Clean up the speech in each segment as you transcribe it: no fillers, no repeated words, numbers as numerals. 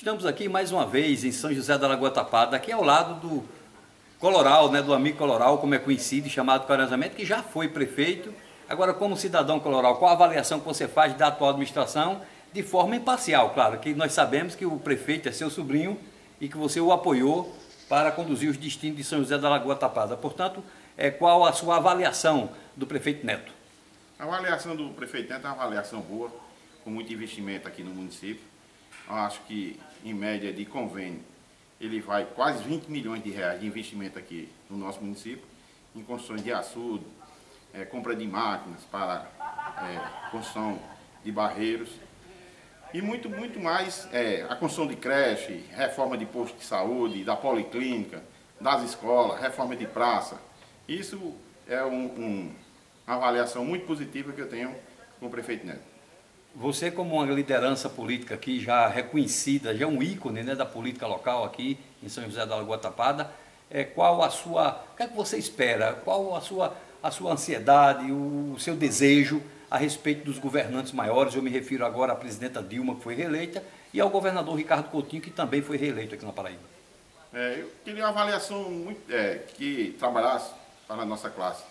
Estamos aqui mais uma vez em São José da Lagoa Tapada, aqui ao lado do Coloral, né, do amigo Coloral, como é conhecido, chamado carinhosamente, que já foi prefeito. Agora, como cidadão Coloral, qual a avaliação que você faz da atual administração de forma imparcial? Claro que nós sabemos que o prefeito é seu sobrinho e que você o apoiou para conduzir os destinos de São José da Lagoa Tapada. Portanto, qual a sua avaliação do prefeito Neto? A avaliação do prefeito Neto é uma avaliação boa, com muito investimento aqui no município. Eu acho que, em média de convênio, ele vai quase 20 milhões de reais de investimento aqui no nosso município, em construções de açude, compra de máquinas para construção de barreiros e muito mais, a construção de creche, reforma de posto de saúde, da policlínica, das escolas, reforma de praça. Isso é uma avaliação muito positiva que eu tenho com o prefeito Neto. Você, como uma liderança política aqui já reconhecida, já um ícone, né, da política local aqui em São José da Lagoa Tapada, o que é que você espera? Qual a sua ansiedade, o seu desejo a respeito dos governantes maiores? Eu me refiro agora à presidenta Dilma, que foi reeleita, e ao governador Ricardo Coutinho, que também foi reeleito aqui na Paraíba. Eu queria uma avaliação que trabalhasse para a nossa classe,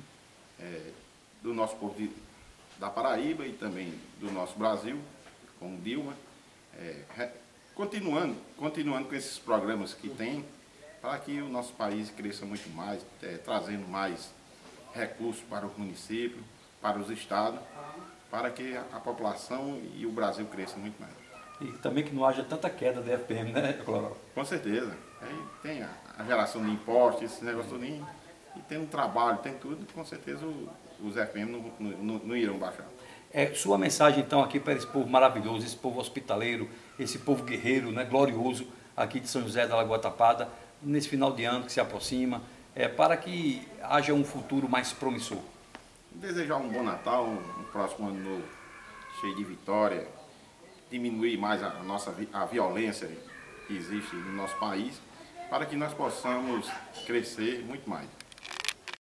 do nosso povo da Paraíba e também do nosso Brasil, com Dilma, continuando com esses programas que tem, para que o nosso país cresça muito mais, trazendo mais recursos para o município, para os estados, para que a população e o Brasil cresçam muito mais. E também que não haja tanta queda da FPM, né, Coloral? Com certeza. Aí tem a geração de impostos, esse negócio todo, e tendo trabalho, tem tudo, com certeza os FPM não irão baixar. Sua mensagem, então, aqui para esse povo maravilhoso, esse povo hospitaleiro, esse povo guerreiro, né, glorioso, aqui de São José da Lagoa Tapada, nesse final de ano que se aproxima, para que haja um futuro mais promissor. Desejar um bom Natal, um próximo ano novo cheio de vitória, diminuir mais a violência que existe no nosso país, para que nós possamos crescer muito mais.